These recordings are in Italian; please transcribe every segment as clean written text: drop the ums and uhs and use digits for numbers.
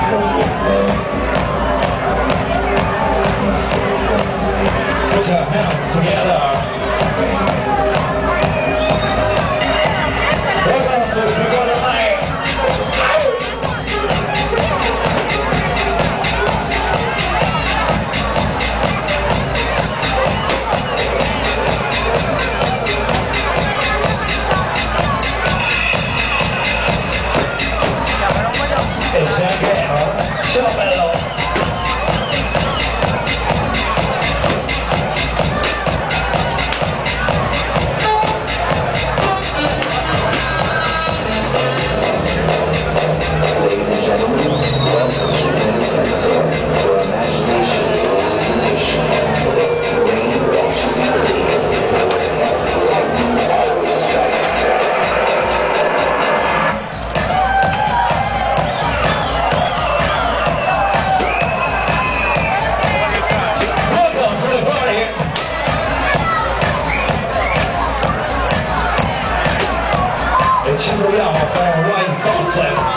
Put your hands together. Welcome to P-Quadro Life. E c'è anche, no? Ciao bello! Ci proviamo a fare un live concert.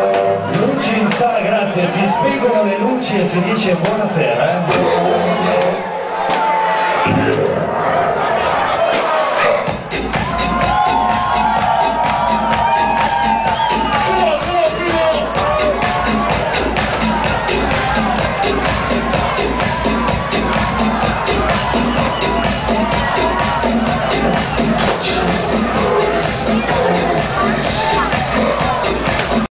Grazie, si spengono le luci e si dice buonasera.